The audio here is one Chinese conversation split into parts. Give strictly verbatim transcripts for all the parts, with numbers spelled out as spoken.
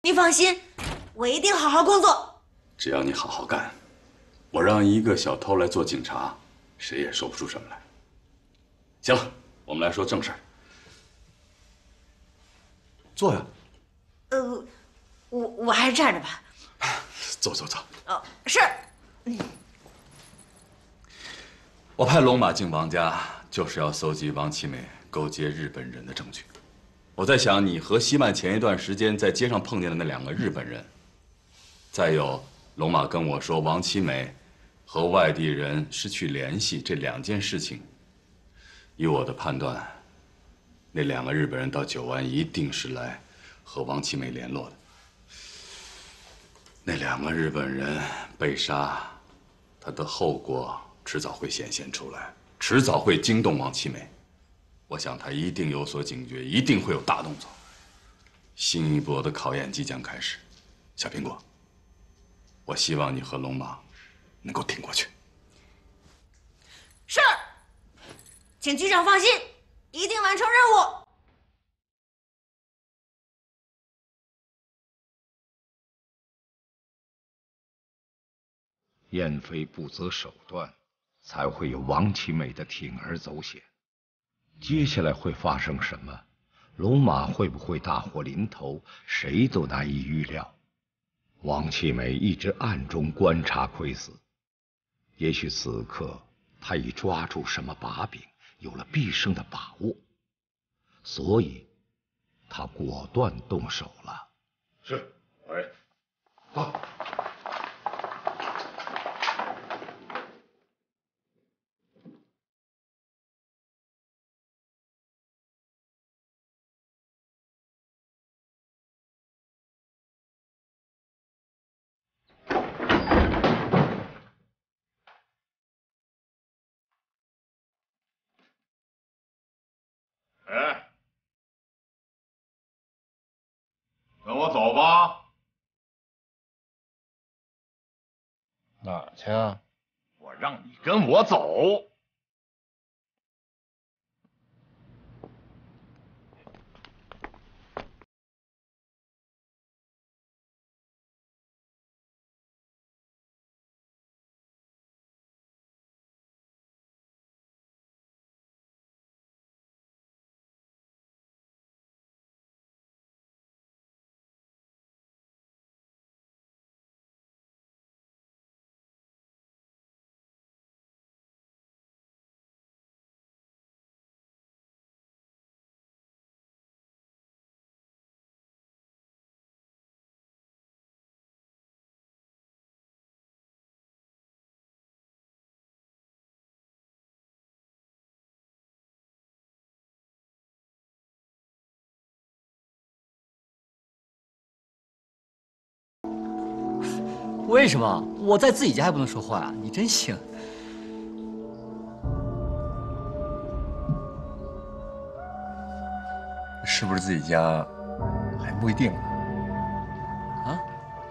你放心，我一定好好工作。 只要你好好干，我让一个小偷来做警察，谁也说不出什么来。行了，我们来说正事儿。坐呀。 呃，我我还是站着吧。 走走走。 哦，是。 我派龙马进王家，就是要搜集王启美勾结日本人的证据。我在想，你和西曼前一段时间在街上碰见的那两个日本人，再有龙马跟我说王启美和外地人失去联系这两件事情，以我的判断，那两个日本人到九湾一定是来和王启美联络的。那两个日本人被杀，他的后果迟早会显现出来，迟早会惊动王启美。我想他一定有所警觉，一定会有大动作。新一波的考验即将开始，小苹果，我希望你和龙马能够挺过去。 是，请局长放心，一定完成任务。 燕飞不择手段，才会有王启美的铤而走险。接下来会发生什么？龙马会不会大祸临头？谁都难以预料。王启美一直暗中观察窥伺，也许此刻他已抓住什么把柄，有了必胜的把握，所以他果断动手了。 是，哎，走。哎，跟我走吧。 哪儿去啊？ 我让你跟我走。 为什么我在自己家还不能说话啊？你真行。 是不是自己家还不一定啊？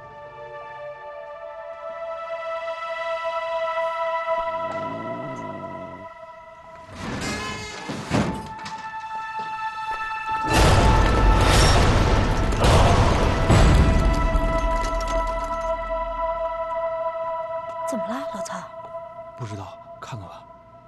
怎么了，老曹？ 不知道，看看吧。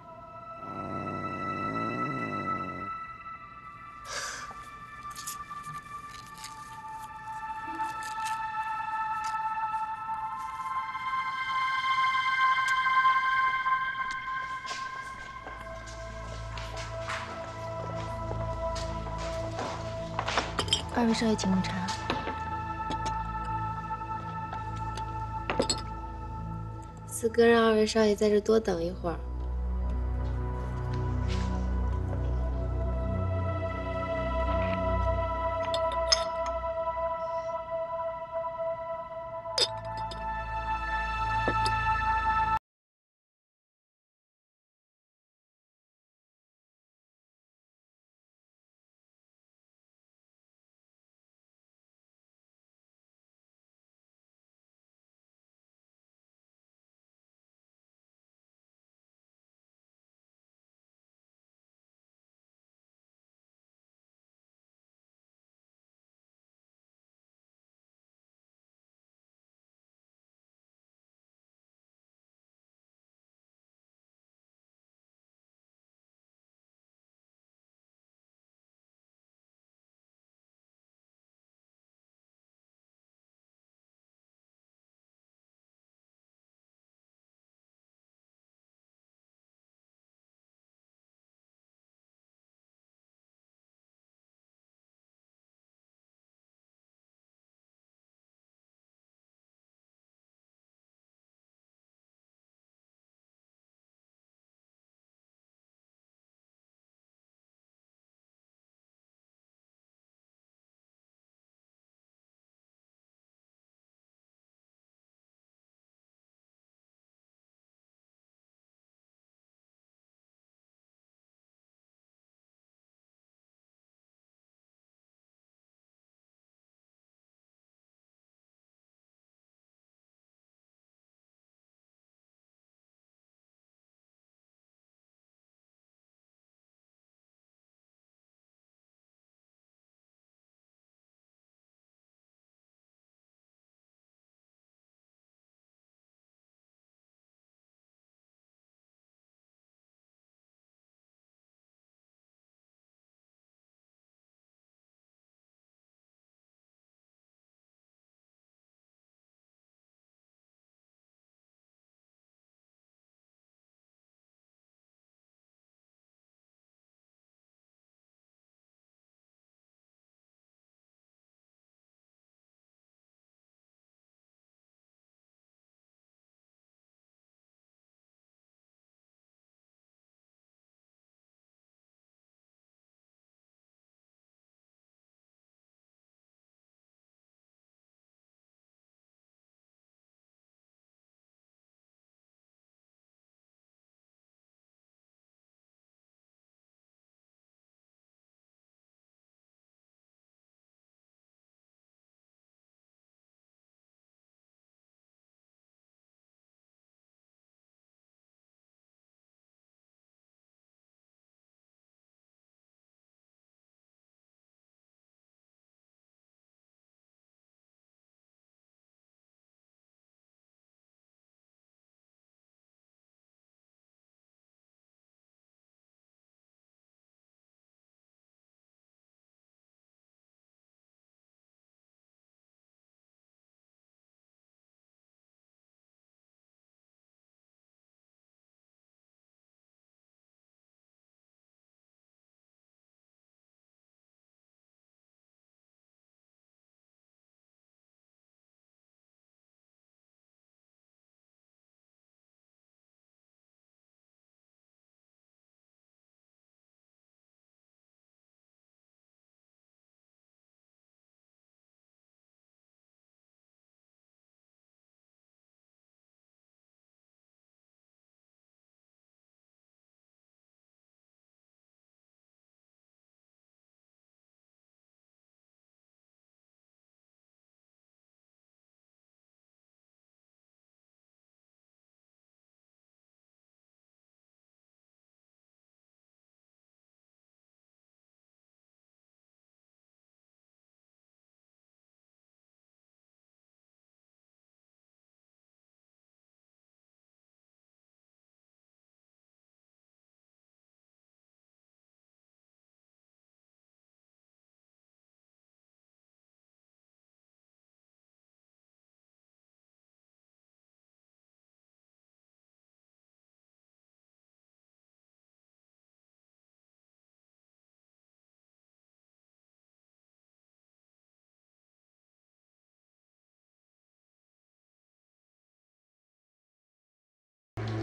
二位少爷，请用茶。四哥让二位少爷在这多等一会儿。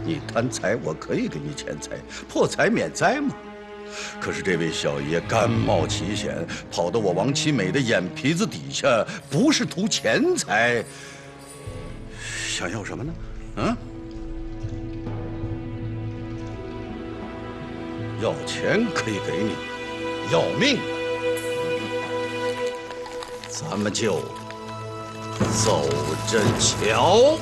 你贪财，我可以给你钱财，破财免灾嘛。可是这位小爷甘冒奇险，跑到我王其美的眼皮子底下，不是图钱财，想要什么呢？嗯？要钱可以给你，要命，咱们就走着瞧。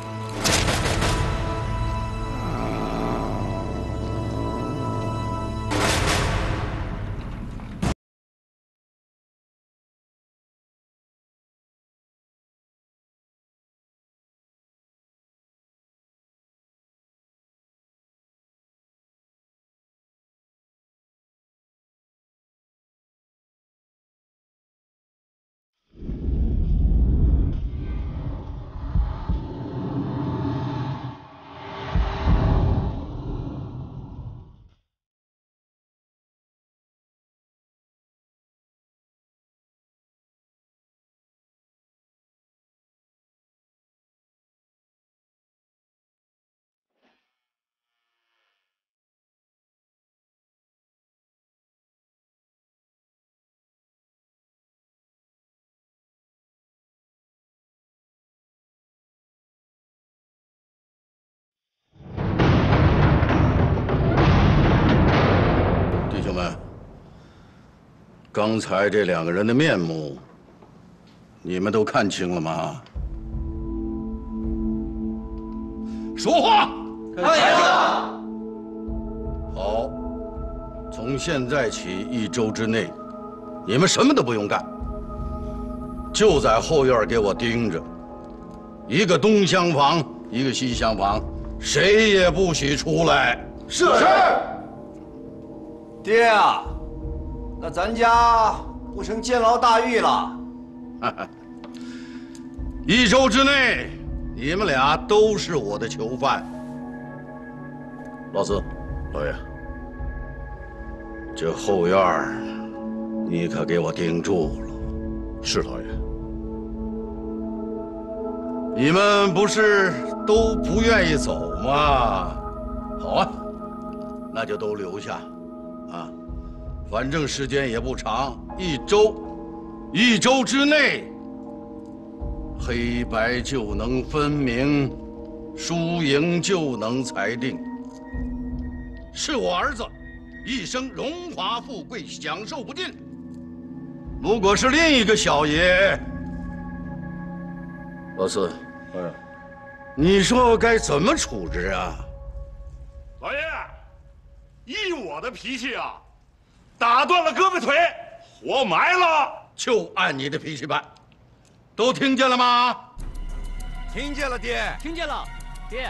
刚才这两个人的面目，你们都看清了吗？说话！ 看清了。 好，从现在起一周之内，你们什么都不用干，就在后院给我盯着，一个东厢房，一个西厢房，谁也不许出来。 是。是。爹啊！ 那咱家不成监牢大狱了？ 一周之内，你们俩都是我的囚犯。老四，老爷，这后院你可给我盯住了。 是老爷。 你们不是都不愿意走吗？好啊，那就都留下，啊。 反正时间也不长，一周，一周之内，黑白就能分明，输赢就能裁定。是我儿子，一生荣华富贵享受不尽。如果是另一个小爷，老四， 哎， 你说该怎么处置啊？ 老爷，依我的脾气啊。 打断了胳膊腿，活埋了， 就按你的脾气办，都听见了吗？ 听见了，爹。 听见了，爹。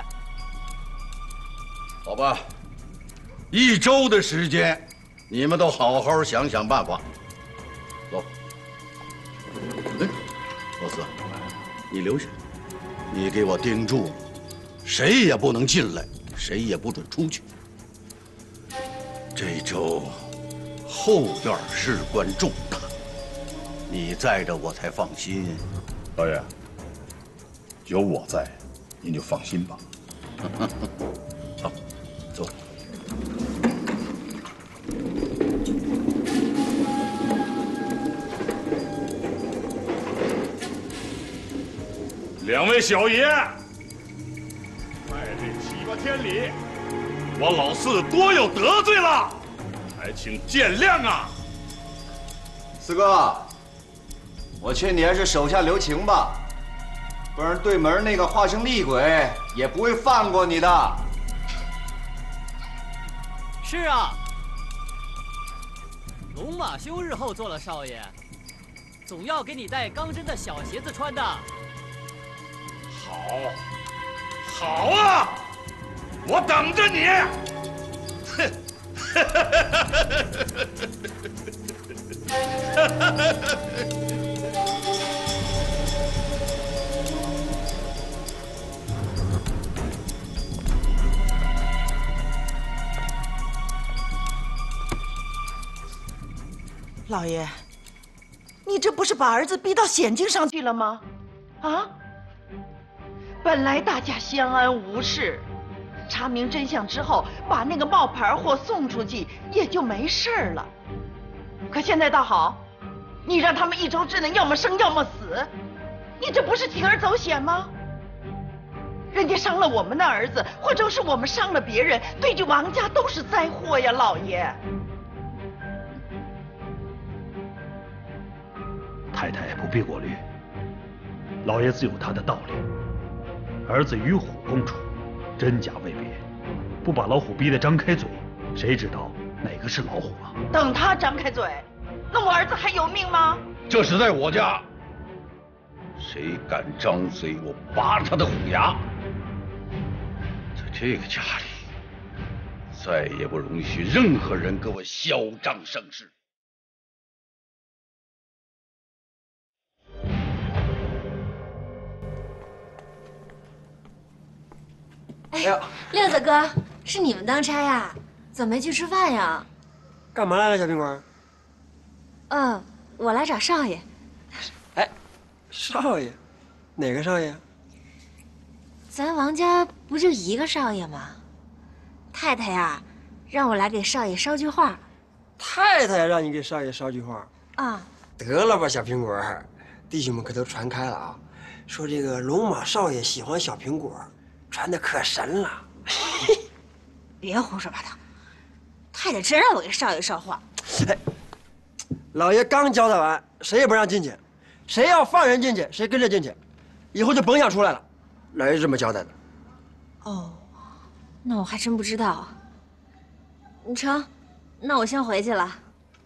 好吧，一周的时间，你们都好好想想办法。走。哎，老四，你留下，你给我盯住，谁也不能进来，谁也不准出去。这周。 后院事关重大，你在这我才放心。 老爷，有我在，您就放心吧。 好，走。 两位小爷，在这七八天里，我老四多有得罪了。 还请见谅啊， 四哥，我劝你还是手下留情吧，不然对门那个化身厉鬼也不会放过你的。 是啊，龙马兄日后做了少爷，总要给你带钢针的小鞋子穿的。 好，好啊，我等着你。哼。 老爷，你这不是把儿子逼到险境上去了吗？啊！本来大家相安无事， 查明真相之后，把那个冒牌货送出去，也就没事了。可现在倒好，你让他们一招之内要么生要么死，你这不是铤而走险吗？人家伤了我们的儿子，或者是我们伤了别人，对这王家都是灾祸呀，老爷。 太太不必过虑，老爷自有他的道理。儿子与虎共处，真假未别，不把老虎逼得张开嘴，谁知道哪个是老虎啊？ 等他张开嘴，那我儿子还有命吗？ 这是在我家，谁敢张嘴，我拔他的虎牙。在这个家里，再也不容许任何人给我嚣张生事。 哎呀，六子哥，是你们当差呀？怎么没去吃饭呀？ 干嘛来了，小苹果？ 嗯，我来找少爷。 哎，少爷，哪个少爷？ 咱王家不就一个少爷吗？太太呀，让我来给少爷捎句话。 太太让你给少爷捎句话啊？ 得了吧，小苹果，弟兄们可都传开了啊，说这个龙马少爷喜欢小苹果。传的可神了！ 别胡说八道！太太真让我给少爷捎话。 哎，老爷刚交代完，谁也不让进去，谁要放人进去，谁跟着进去，以后就甭想出来了。老爷这么交代的。 哦，那我还真不知道。成，那我先回去了。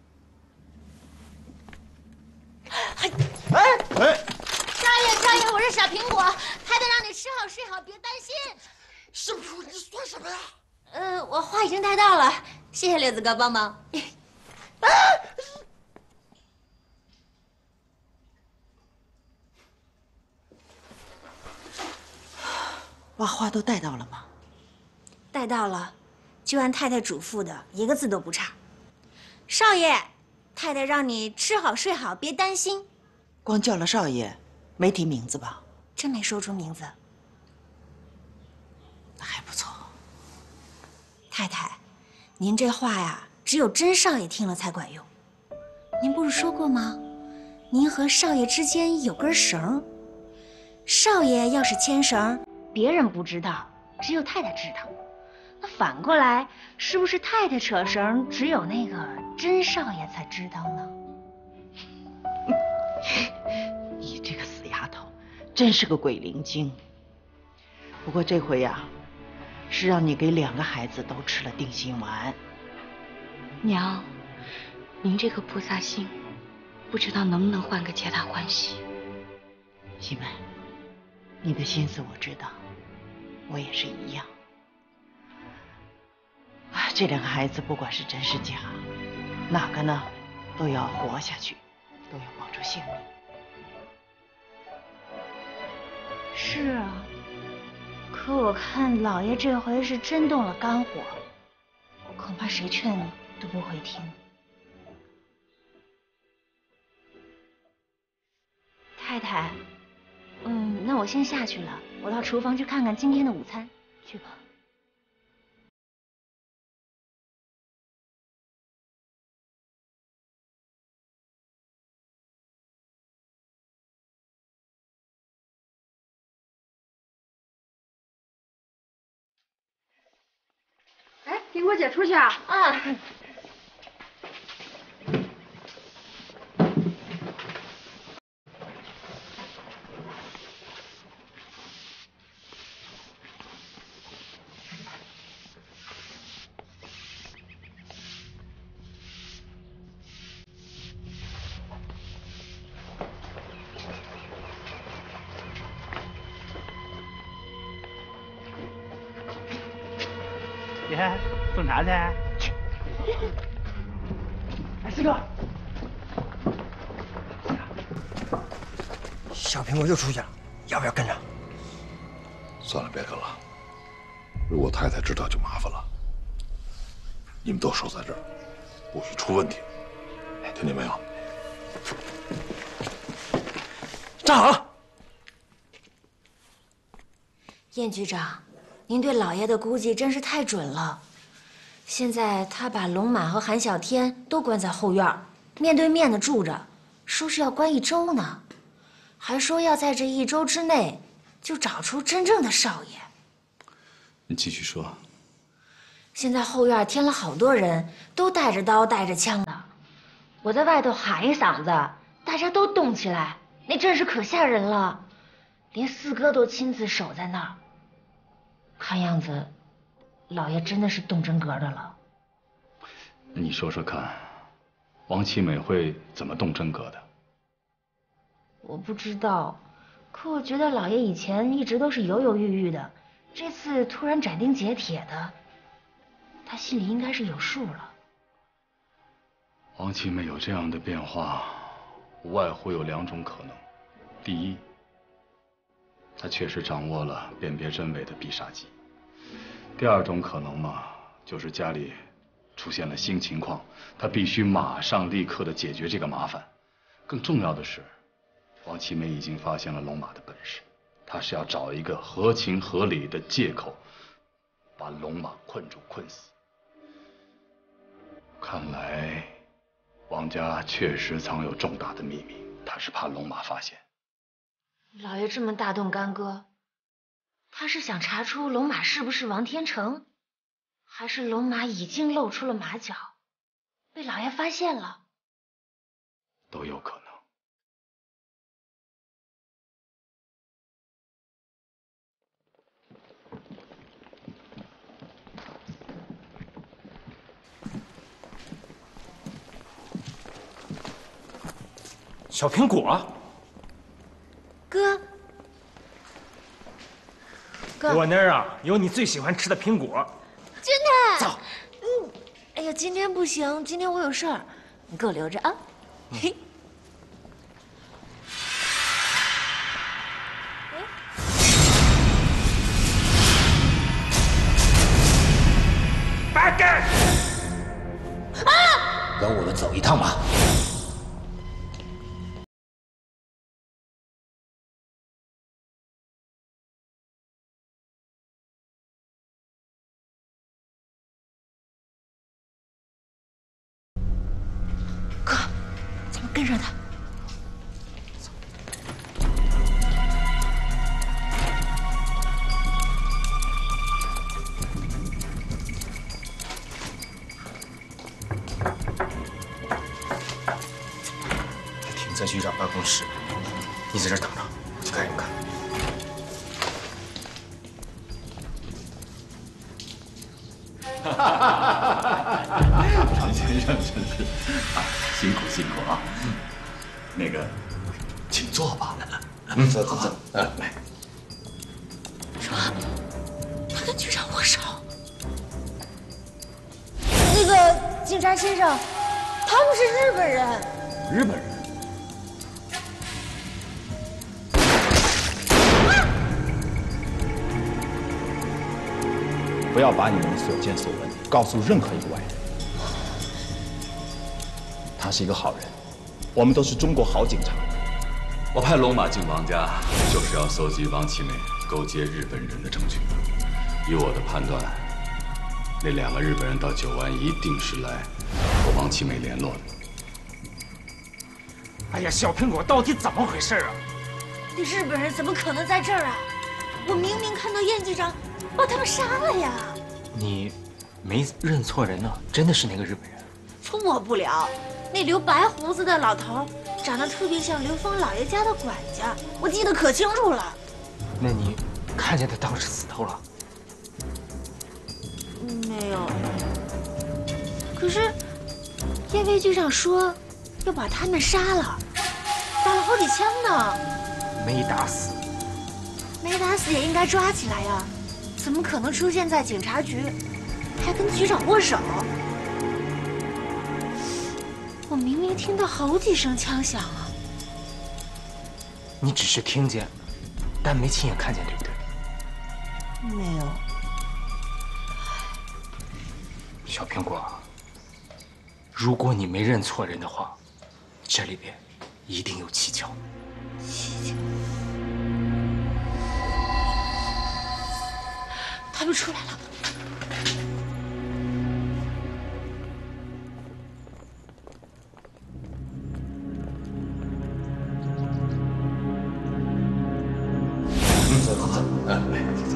哎哎！ 少爷，少爷，我是小苹果，太太让你吃好睡好，别担心。 是不是你算什么呀？ 呃，我话已经带到了，谢谢六子哥帮忙。啊！ 把话都带到了吗？ 带到了，就按太太嘱咐的，一个字都不差。少爷，太太让你吃好睡好，别担心。 光叫了少爷，没提名字吧？ 真没说出名字。 那还不错。 太太，您这话呀，只有真少爷听了才管用。您不是说过吗？您和少爷之间有根绳，少爷要是牵绳，别人不知道，只有太太知道。那反过来，是不是太太扯绳，只有那个真少爷才知道呢？ 你这个死丫头，真是个鬼灵精。不过这回呀，是让你给两个孩子都吃了定心丸。 娘，您这颗菩萨心，不知道能不能换个皆大欢喜。 西门，你的心思我知道，我也是一样。啊，这两个孩子不管是真是假，哪个呢，都要活下去，都要保住性命。 是啊，可我看老爷这回是真动了肝火，恐怕谁劝都不会听。太太，嗯，那我先下去了，我到厨房去看看今天的午餐。去吧。 哎，苹果姐出去啊？ 啊。 姐，送啥去？去。哎，四哥， 小苹果又出去了，要不要跟着？ 算了，别跟了。如果太太知道就麻烦了。你们都守在这儿，不许出问题，听见没有？ 站好！ 燕局长， 您对老爷的估计真是太准了。现在他把龙马和韩小天都关在后院，面对面的住着，说是要关一周呢，还说要在这一周之内就找出真正的少爷。 你继续说。 现在后院添了好多人，都带着刀带着枪的。我在外头喊一嗓子，大家都动起来，那阵势可吓人了，连四哥都亲自守在那儿。看样子，老爷真的是动真格的了。 那你说说看，王七美会怎么动真格的？ 我不知道，可我觉得老爷以前一直都是犹犹豫豫的，这次突然斩钉截铁的，他心里应该是有数了。 王七美有这样的变化，无外乎有两种可能：第一，她确实掌握了辨别真伪的必杀技；第二种可能嘛，就是家里出现了新情况，她必须马上立刻的解决这个麻烦。更重要的是，王七美已经发现了龙马的本事，她是要找一个合情合理的借口，把龙马困住、困死。看来，王家确实藏有重大的秘密，他是怕龙马发现。 老爷这么大动干戈，他是想查出龙马是不是王天成，还是龙马已经露出了马脚，被老爷发现了？ 都有可能。 小苹果， 哥，哥， 我那儿啊有你最喜欢吃的苹果。 真的？ 走。 嗯，哎呀，今天不行，今天我有事儿，你给我留着啊。嘿。 八干！ 啊！ 跟我们走一趟吧。 跟上他。 他停在局长办公室，你在这等着，我去看一看。 哈哈哈哈哈！常先生真是啊，辛苦辛苦啊！嗯，那个，请坐吧。 嗯，坐坐坐。嗯，来。 什么？他跟局长握手？那个警察先生，他们是日本人。 日本人？ 不要把你们的所见所闻告诉任何一个外人。他是一个好人，我们都是中国好警察。 我派龙马进王家，就是要搜集王七美勾结日本人的证据。以我的判断，那两个日本人到九湾一定是来和王七美联络的。 哎呀，小苹果，到底怎么回事啊？ 那日本人怎么可能在这儿啊？我明明看到燕局长把他们杀了呀！ 你没认错人呢，真的是那个日本人。 错不了，那留白胡子的老头长得特别像刘峰老爷家的管家，我记得可清楚了。 那你看见他当时死透了？ 没有。可是燕卫局长说要把他们杀了，打了好几枪呢。 没打死。 没打死也应该抓起来呀，怎么可能出现在警察局，还跟局长握手？我明明听到好几声枪响啊！ 你只是听见，但没亲眼看见，对不对？ 没有。 小苹果，如果你没认错人的话，这里边一定有蹊跷。 蹊跷。他们又出来了。 嗯，走走走，嗯，来，走走。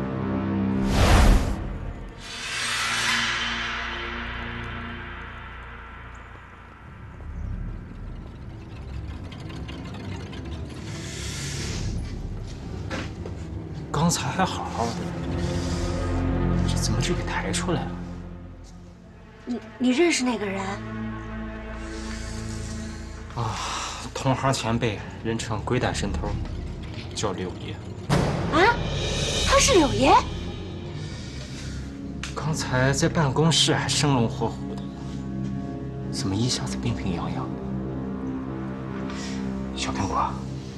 刚才还好好的，这怎么就给抬出来了？ 你你认识那个人？ 啊，同行前辈，人称鬼胆神头，叫柳爷。 啊，他是柳爷？ 刚才在办公室还生龙活虎的，怎么一下子病病殃殃的？小苹果，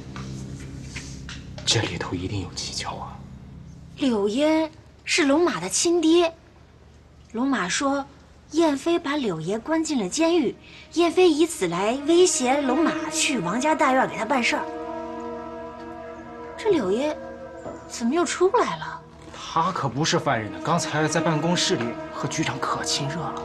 这里头一定有蹊跷啊！ 柳烟是龙马的亲爹，龙马说，燕飞把柳爷关进了监狱，燕飞以此来威胁龙马去王家大院给他办事儿。这柳爷怎么又出来了？ 他可不是犯人呢，刚才在办公室里和局长可亲热了。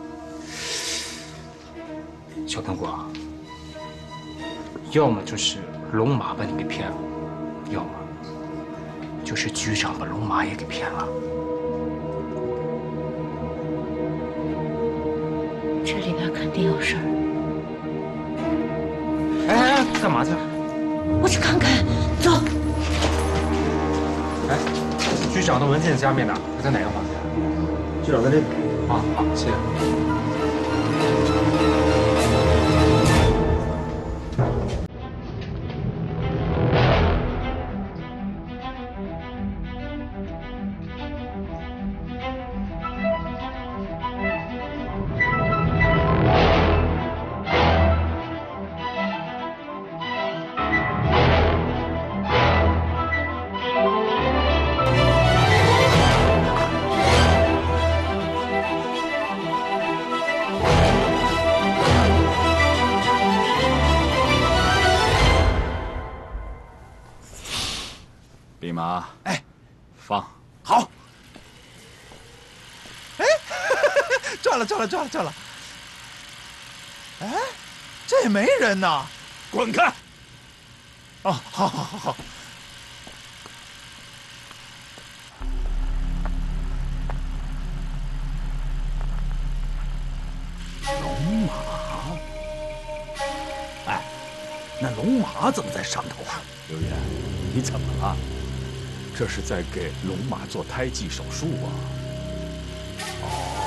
小苹果，要么就是龙马把你给骗了，要么。 就是局长把龙马也给骗了， 这里边肯定有事儿。 哎，干嘛去？ 我去看看，走。 哎，局长的文件夹没拿，他在哪个房间？ 局长在这边。 啊，好，谢谢。 弼马，哎，放。 好。哎，赚了赚了赚了赚了！哎，这也没人呐，滚开！哦，好好好好。龙马，哎，那龙马怎么在上头啊？ 刘烨，你怎么了？ 这是在给龙马做胎记手术啊！哦，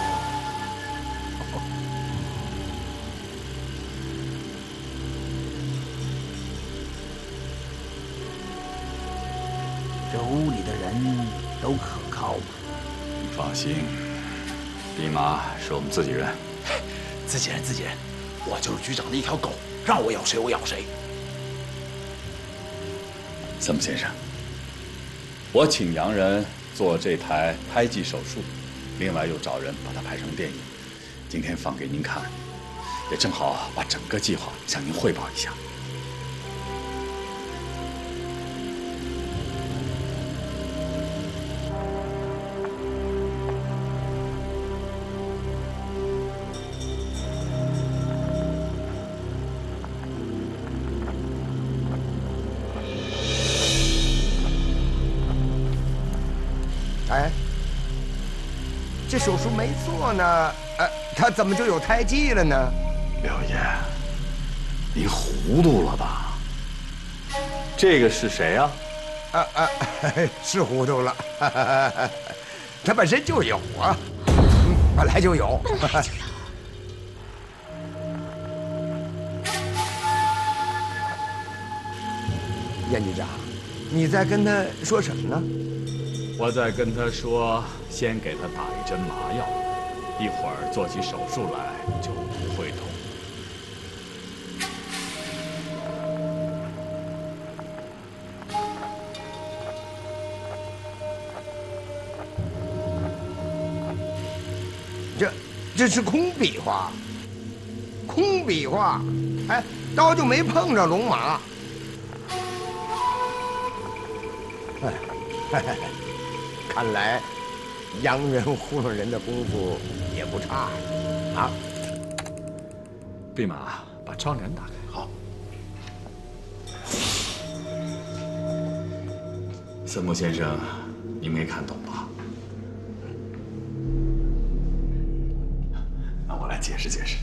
这屋里的人都可靠吗？ 你放心，弼马是我们自己人。 自己人，自己人，我就是局长的一条狗，让我咬谁我咬谁。 森木先生。 我请洋人做这台胎记手术，另外又找人把它拍成电影，今天放给您看，也正好把整个计划向您汇报一下。 哎，这手术没做呢，呃，他怎么就有胎记了呢？ 柳爷，您糊涂了吧？这个是谁呀？ 啊啊，是糊涂了，他本身就有啊，本来就有。 本来就有。 燕局长，你在跟他说什么呢？ 我在跟他说，先给他打一针麻药，一会儿做起手术来就不会痛。 这这是空比划，空比划，哎，刀就没碰着龙马。哎，嘿嘿嘿。 看来洋人糊弄人的功夫也不差呀！啊， 弼马，把窗帘打开。好。森木先生，你没看懂吧？那我来解释解释。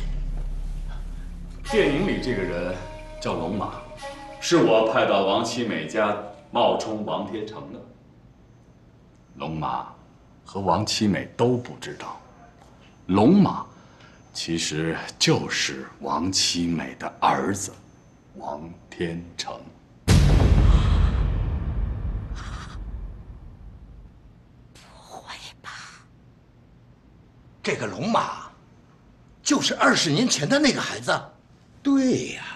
电影里这个人叫龙马，是我派到王七美家冒充王天成的。龙马和王七美都不知道，龙马其实就是王七美的儿子王天成。 这个龙马，就是二十年前的那个孩子。 对呀。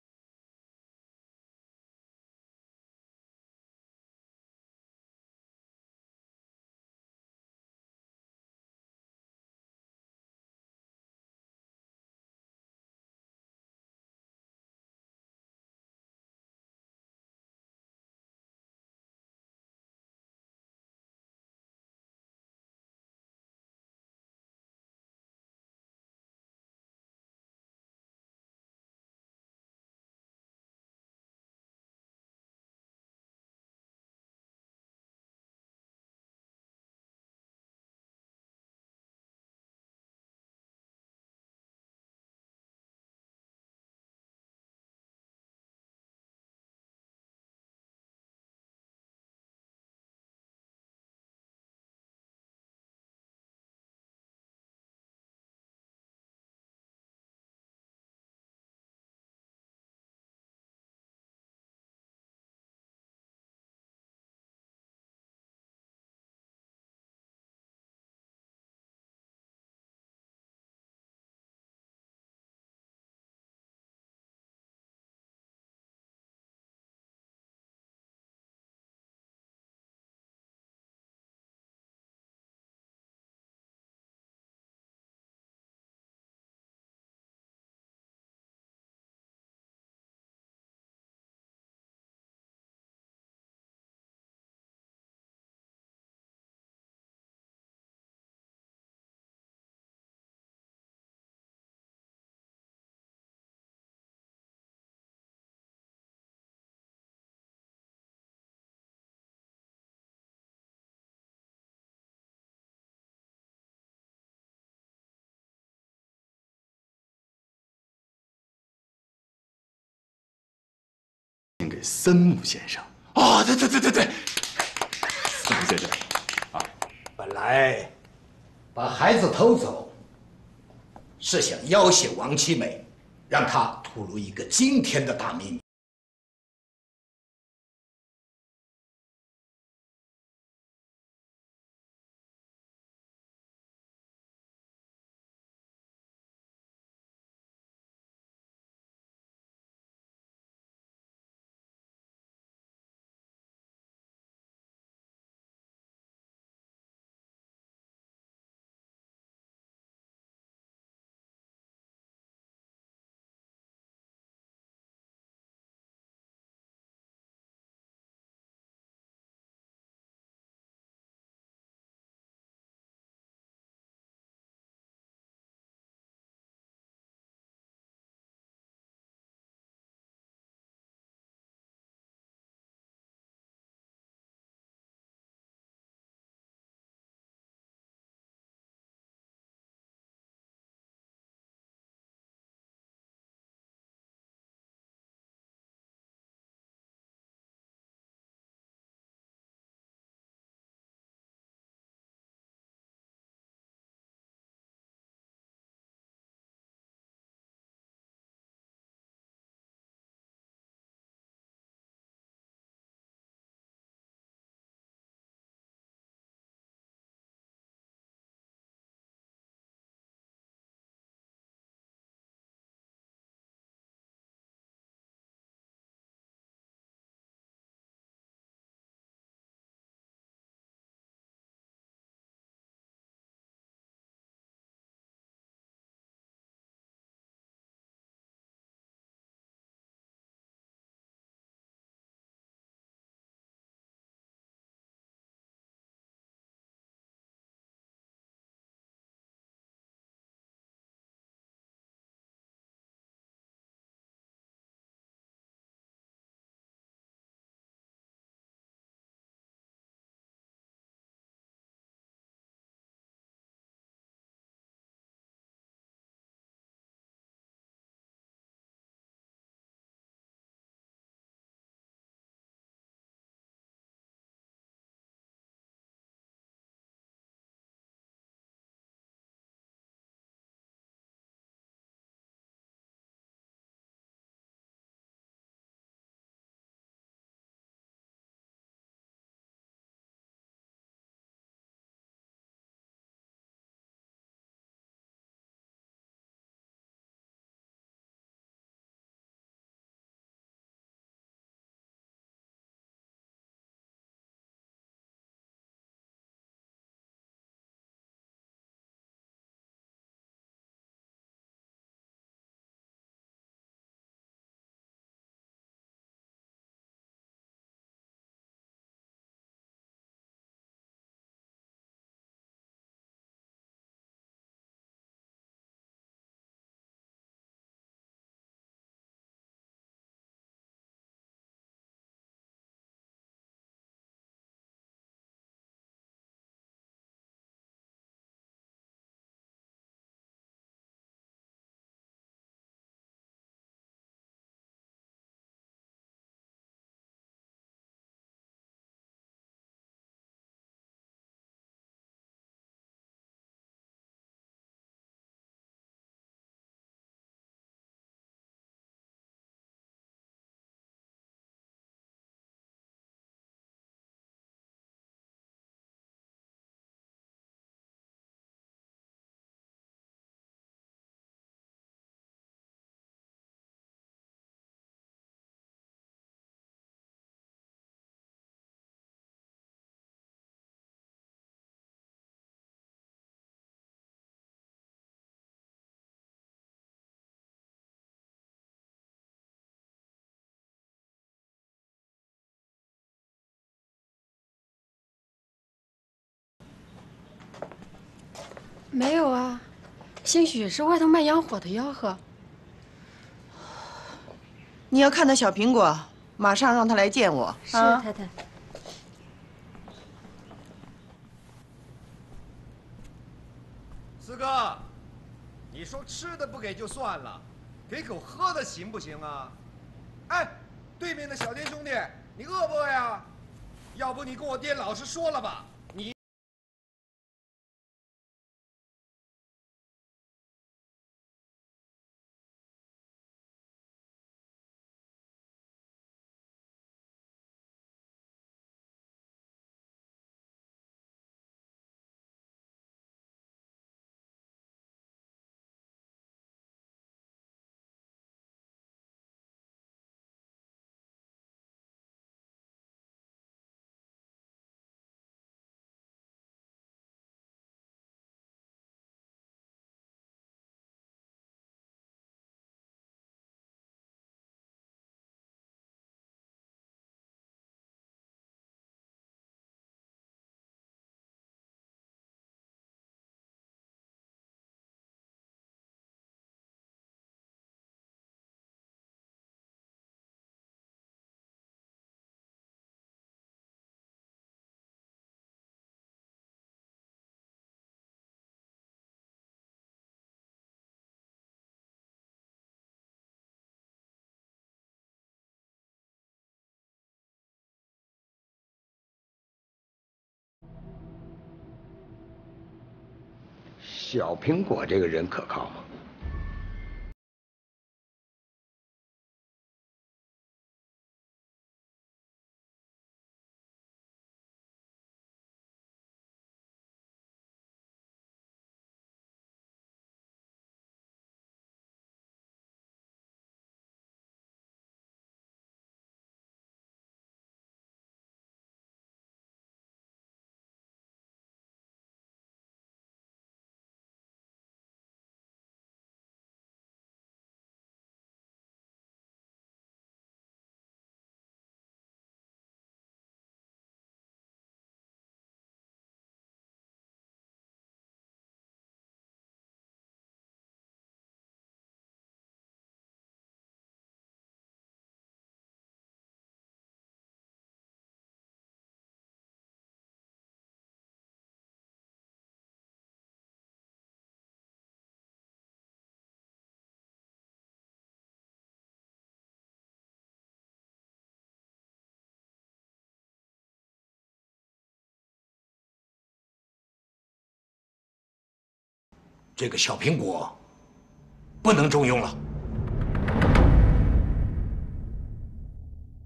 给森木先生。哦，对对对对对，森木先生，啊， 本来把孩子偷走，是想要挟王七美，让她吐露一个惊天的大秘密。 没有啊，兴许是外头卖洋火的吆喝。 你要看到小苹果，马上让他来见我。 是太太。 四哥，你说吃的不给就算了，给口喝的行不行啊？哎，对面的小田兄弟，你饿不饿呀？要不你跟我爹老实说了吧，你。 小苹果这个人可靠吗？ 这个小苹果不能重用了。